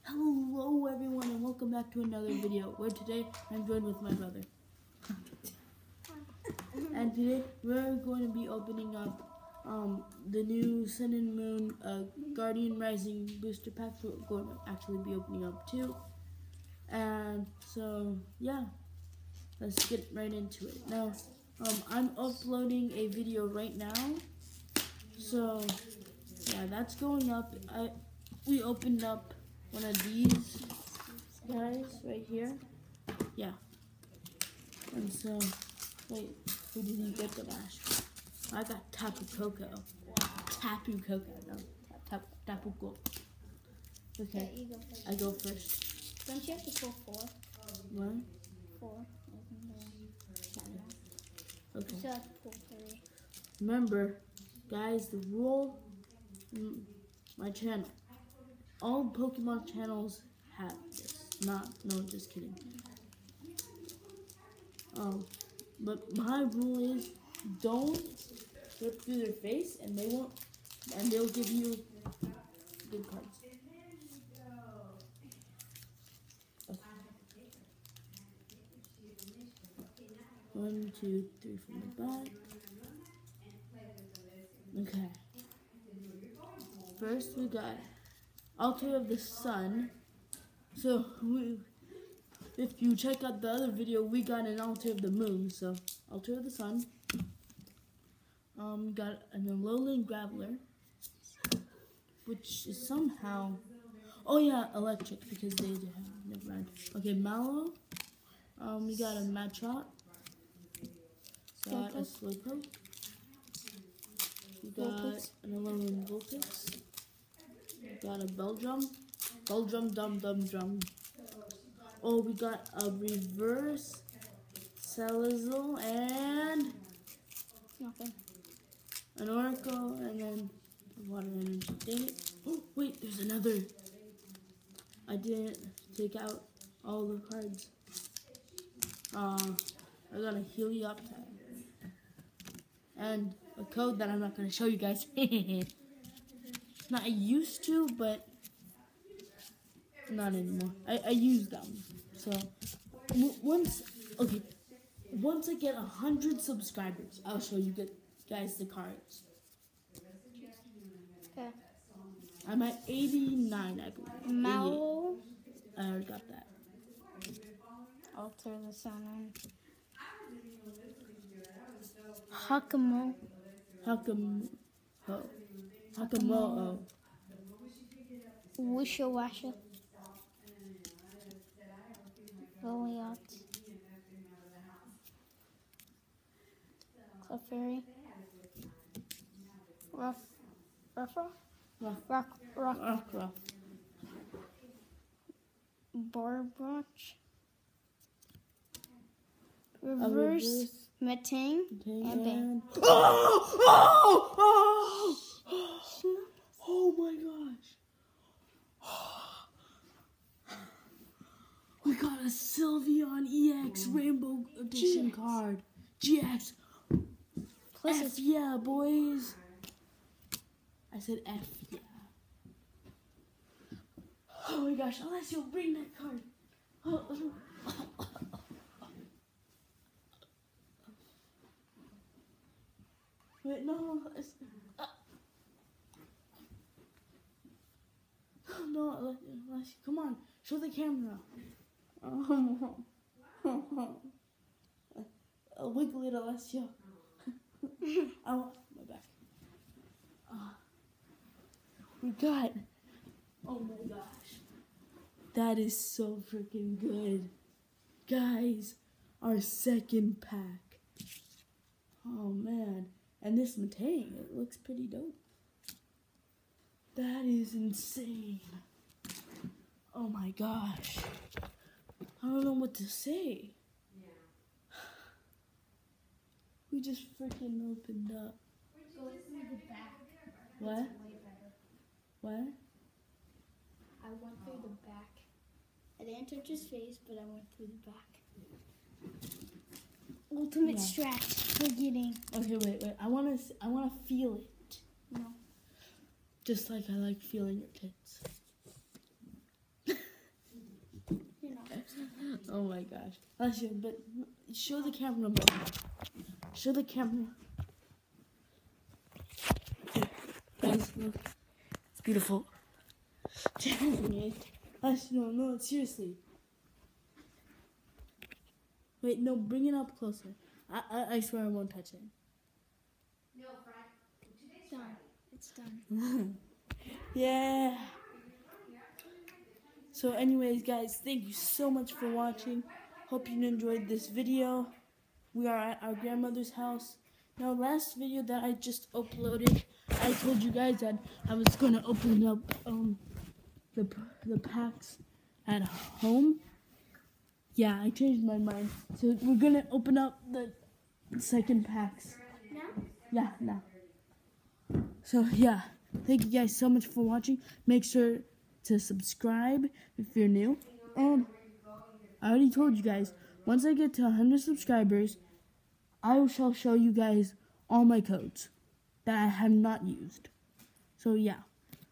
Hello everyone and welcome back to another video where today I'm joined with my brother. And today we're going to be opening up the new Sun and Moon Guardian Rising booster packs. We're going to actually be opening up too. And so yeah, let's get right into it. Now I'm uploading a video right now. So yeah, that's going up. We opened up one of these guys right here. Yeah. And so, wait, who did you get the last? I got Tapu Koko. Tapu Koko, no. Tapu Koko. Okay, you go first. I go first. Don't you have to pull 4? 1? 4. Okay. You still have to pull 3. Remember, guys, the rule, my channel. All Pokemon channels have this. No, just kidding. But my rule is don't flip through their face, and they'll give you good cards. Okay. 1, 2, 3 from the back. Okay. First we got Altar of the Sun. So if you check out the other video, we got an Altar of the Moon. So Altar of the Sun. Got an Alolan Graveler, which is somehow, oh yeah, electric because they have, never mind. Okay, Mallow. We got a Machop. Got a Slowpoke. We got an Alolan Vulpix. Got a Beldrum, Dum. Oh, we got a reverse Salazzle and Nothing. an Oracle, and then Water Energy. Dang it. Oh, wait, there's another. I didn't take out all the cards. I got a Helioptile. And a code that I'm not going to show you guys. Not I used to, but not anymore. I use them. So once I get 100 subscribers, I'll show you guys the cards. Okay. I'm at 89, I believe. Mallow. I already got that. Alter the Sun. Hakamo. Hakamo'o. Wishawasha. Liliot. Clefairy. Rock. Barbroch. Reverse Metang and Bang. Oh my gosh. We got a Sylveon EX Rainbow Edition card. GX. F yeah, boys. I said F yeah. Oh my gosh, Alessio, bring that card. Wait, no. No, Alessio, come on. Show the camera. Wiggle it, Alessio. I want my back. We got. Oh my gosh. That is so freaking good. Guys, our second pack. Oh man. And this Metang, it looks pretty dope. That is insane. Oh my gosh. I don't know what to say. We just freaking opened up. Go through the back. What? What? I went through the back. I didn't touch his face, but I went through the back. Ultimate strat. We're getting. Okay, wait. I wanna feel it. No. Just like I like feeling your tits. Oh my gosh. But show the camera, Mom. Show the camera. Guys, look. It's beautiful. No, seriously. Wait, no, bring it up closer. I swear I won't touch it. No, Friday. Today's done. It's done. Yeah. So anyways, guys, thank you so much for watching. Hope you enjoyed this video. We are at our grandmother's house. Now, last video that I just uploaded, I told you guys that I was going to open up the packs at home. Yeah, I changed my mind. So we're going to open up the second packs. Now? Yeah, now. So, yeah. Thank you guys so much for watching. Make sure to subscribe if you're new. And I already told you guys, once I get to 100 subscribers, I shall show you guys all my codes that I have not used. So, yeah.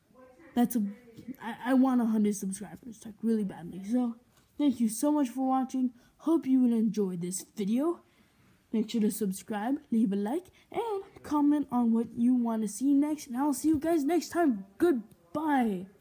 I want 100 subscribers, like, really badly. So, thank you so much for watching. Hope you will enjoy this video. Make sure to subscribe, leave a like, and comment on what you want to see next. And I'll see you guys next time. Goodbye.